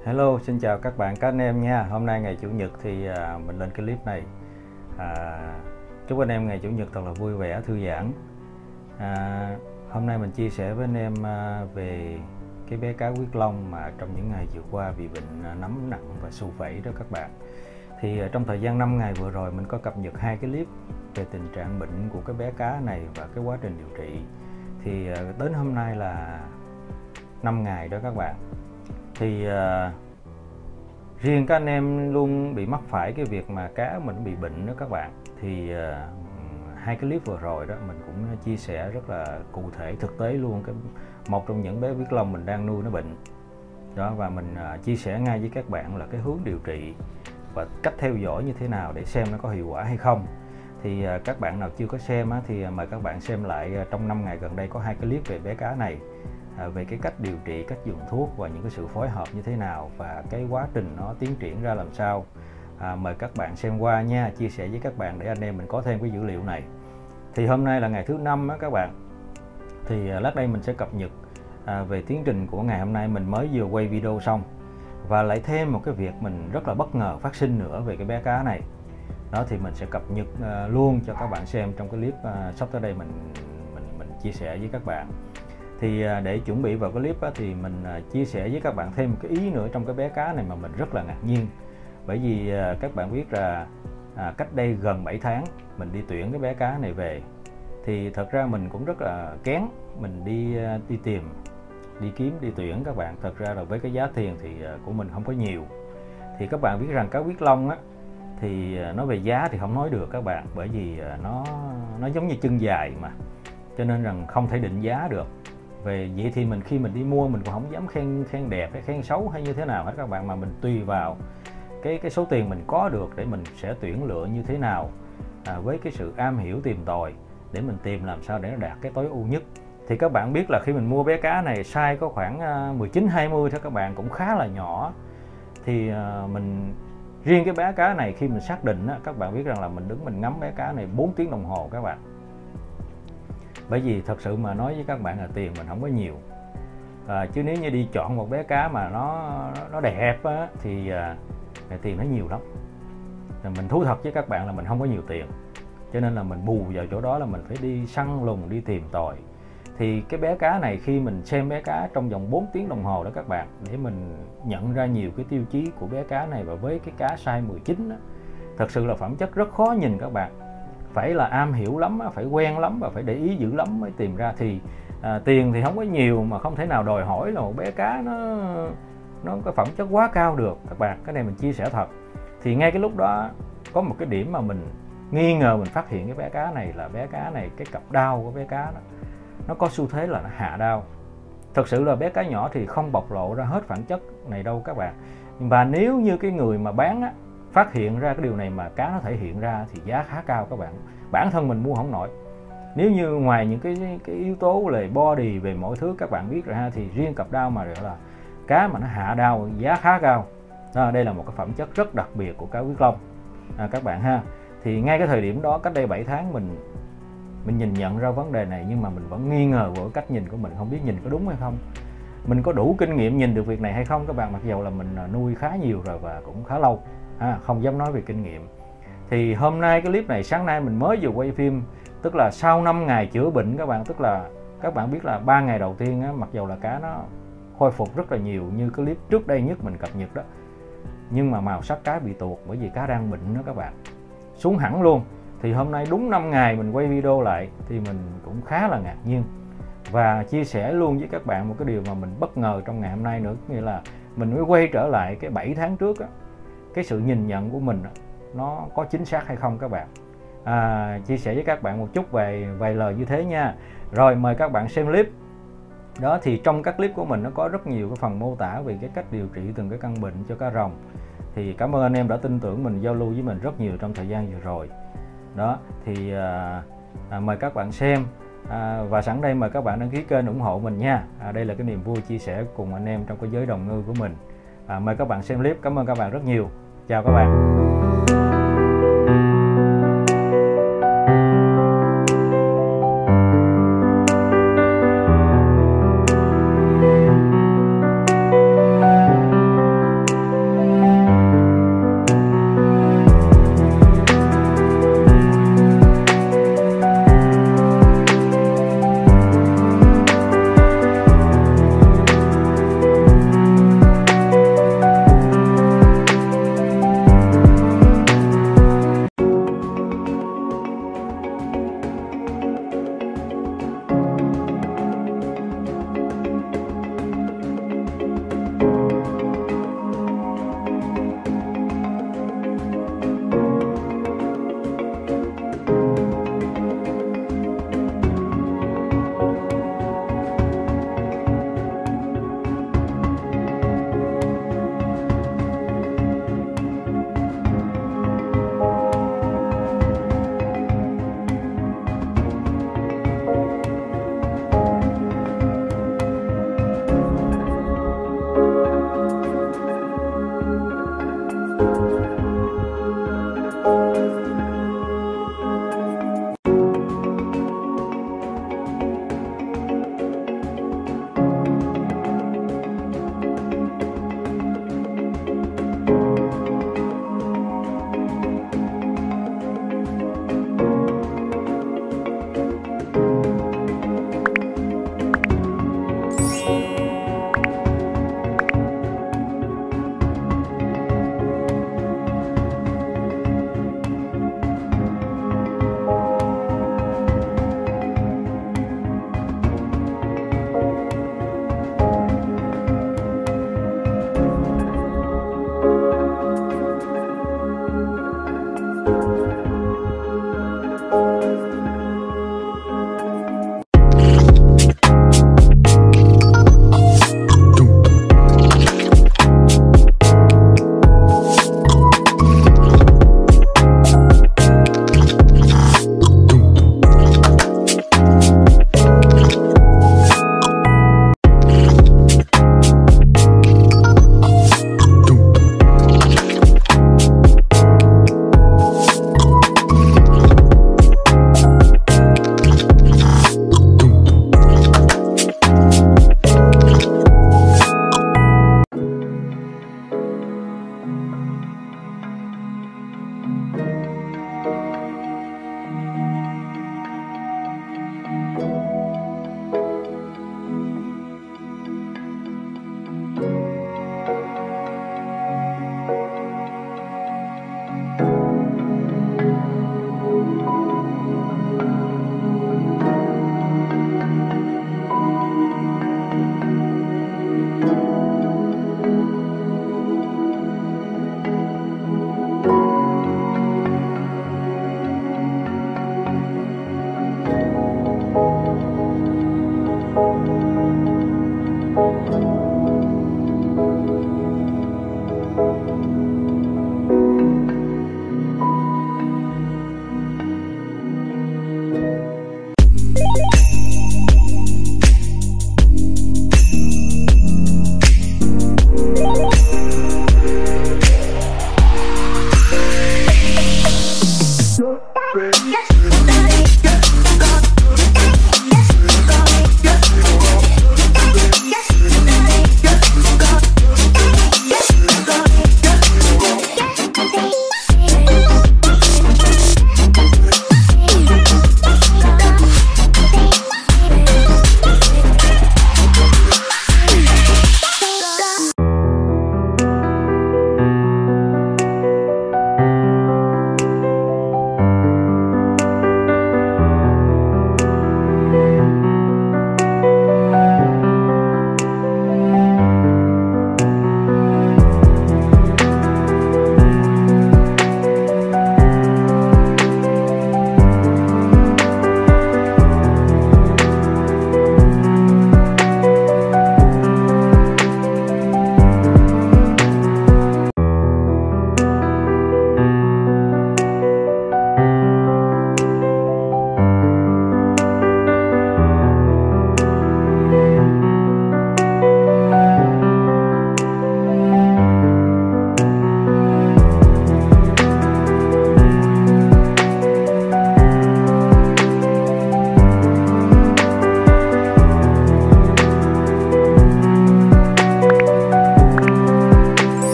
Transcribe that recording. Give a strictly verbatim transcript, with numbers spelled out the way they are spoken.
Hello, xin chào các bạn, các anh em nha. Hôm nay ngày Chủ nhật thì à, mình lên cái clip này. à, Chúc anh em ngày Chủ nhật thật là vui vẻ, thư giãn. à, Hôm nay mình chia sẻ với anh em à, về cái bé cá huyết long mà trong những ngày vừa qua bị bệnh à, nấm nặng và xù vẩy đó các bạn. Thì à, trong thời gian năm ngày vừa rồi mình có cập nhật hai cái clip về tình trạng bệnh của cái bé cá này và cái quá trình điều trị. Thì à, đến hôm nay là năm ngày đó các bạn. Thì uh, riêng các anh em luôn bị mắc phải cái việc mà cá mình bị bệnh đó các bạn. Thì uh, hai cái clip vừa rồi đó mình cũng chia sẻ rất là cụ thể thực tế luôn cái một trong những bé huyết long mình đang nuôi nó bệnh đó, và mình uh, chia sẻ ngay với các bạn là cái hướng điều trị và cách theo dõi như thế nào để xem nó có hiệu quả hay không. Thì uh, các bạn nào chưa có xem á, thì uh, mời các bạn xem lại. Uh, trong năm ngày gần đây có hai cái clip về bé cá này, À, về cái cách điều trị, cách dùng thuốc và những cái sự phối hợp như thế nào và cái quá trình nó tiến triển ra làm sao. à, Mời các bạn xem qua nha, chia sẻ với các bạn để anh em mình có thêm cái dữ liệu này. Thì hôm nay là ngày thứ năm á các bạn. Thì à, lát đây mình sẽ cập nhật à, về tiến trình của ngày hôm nay. Mình mới vừa quay video xong và lại thêm một cái việc mình rất là bất ngờ phát sinh nữa về cái bé cá này đó, thì mình sẽ cập nhật à, luôn cho các bạn xem trong cái clip à, sắp tới đây mình mình mình chia sẻ với các bạn. Thì để chuẩn bị vào cái clip á, thì mình chia sẻ với các bạn thêm một cái ý nữa trong cái bé cá này mà mình rất là ngạc nhiên. Bởi vì các bạn biết là à, cách đây gần bảy tháng mình đi tuyển cái bé cá này về. Thì thật ra mình cũng rất là kén, mình đi đi tìm, đi kiếm, đi tuyển các bạn. Thật ra là với cái giá tiền thì của mình không có nhiều. Thì các bạn biết rằng cá huyết long á, thì nói về giá thì không nói được các bạn. Bởi vì nó nó giống như chân dài mà, cho nên rằng không thể định giá được. Về vậy thì mình khi mình đi mua mình cũng không dám khen khen đẹp hay khen xấu hay như thế nào hết các bạn, mà mình tùy vào cái cái số tiền mình có được để mình sẽ tuyển lựa như thế nào, à, với cái sự am hiểu tìm tòi để mình tìm làm sao để nó đạt cái tối ưu nhất. Thì các bạn biết là khi mình mua bé cá này size có khoảng mười chín hai mươi thôi các bạn, cũng khá là nhỏ. Thì à, mình riêng cái bé cá này khi mình xác định á, các bạn biết rằng là mình đứng mình ngắm bé cá này bốn tiếng đồng hồ các bạn. Bởi vì thật sự mà nói với các bạn là tiền mình không có nhiều, à, chứ nếu như đi chọn một bé cá mà nó nó đẹp á, thì à, tiền nó nhiều lắm. Rồi mình thú thật với các bạn là mình không có nhiều tiền, cho nên là mình bù vào chỗ đó là mình phải đi săn lùng, đi tìm tòi. Thì cái bé cá này khi mình xem bé cá trong vòng bốn tiếng đồng hồ đó các bạn, để mình nhận ra nhiều cái tiêu chí của bé cá này. Và với cái cá size mười chín á, thật sự là phẩm chất rất khó nhìn các bạn. Phải là am hiểu lắm, phải quen lắm và phải để ý dữ lắm mới tìm ra. Thì à, tiền thì không có nhiều mà không thể nào đòi hỏi là một bé cá nó nó có phẩm chất quá cao được các bạn. Cái này mình chia sẻ thật. Thì ngay cái lúc đó có một cái điểm mà mình nghi ngờ, mình phát hiện cái bé cá này là bé cá này cái cặp đao của bé cá đó, nó có xu thế là nó hạ đao. Thật sự là bé cá nhỏ thì không bộc lộ ra hết bản chất này đâu các bạn. Và nếu như cái người mà bán á, phát hiện ra cái điều này mà cá nó thể hiện ra thì giá khá cao các bạn. Bản thân mình mua không nổi. Nếu như ngoài những cái cái yếu tố về body, về mọi thứ các bạn biết rồi ha, thì riêng cặp đao mà gọi là cá mà nó hạ đao giá khá cao. Đó, đây là một cái phẩm chất rất đặc biệt của cá huyết long à, các bạn ha. Thì ngay cái thời điểm đó, cách đây bảy tháng mình mình nhìn nhận ra vấn đề này, nhưng mà mình vẫn nghi ngờ với cách nhìn của mình, không biết nhìn có đúng hay không, mình có đủ kinh nghiệm nhìn được việc này hay không các bạn. Mặc dù là mình nuôi khá nhiều rồi và cũng khá lâu, à, không dám nói về kinh nghiệm. Thì hôm nay cái clip này sáng nay mình mới vừa quay phim, tức là sau năm ngày chữa bệnh các bạn. Tức là các bạn biết là ba ngày đầu tiên á, mặc dù là cá nó khôi phục rất là nhiều như cái clip trước đây nhất mình cập nhật đó, nhưng mà màu sắc cá bị tuột bởi vì cá đang bệnh đó các bạn, xuống hẳn luôn. Thì hôm nay đúng năm ngày mình quay video lại thì mình cũng khá là ngạc nhiên và chia sẻ luôn với các bạn một cái điều mà mình bất ngờ trong ngày hôm nay nữa. Nghĩa là mình mới quay trở lại cái bảy tháng trước á, cái sự nhìn nhận của mình nó có chính xác hay không các bạn. à, Chia sẻ với các bạn một chút về vài lời như thế nha. Rồi mời các bạn xem clip. Đó, thì trong các clip của mình nó có rất nhiều cái phần mô tả về cái cách điều trị từng cái căn bệnh cho cá rồng. Thì cảm ơn anh em đã tin tưởng mình, giao lưu với mình rất nhiều trong thời gian vừa rồi. Đó, thì à, à, mời các bạn xem. à, Và sẵn đây mời các bạn đăng ký kênh ủng hộ mình nha. à, Đây là cái niềm vui chia sẻ cùng anh em trong cái giới đồng ngư của mình. à, Mời các bạn xem clip. Cảm ơn các bạn rất nhiều. Chào các bạn.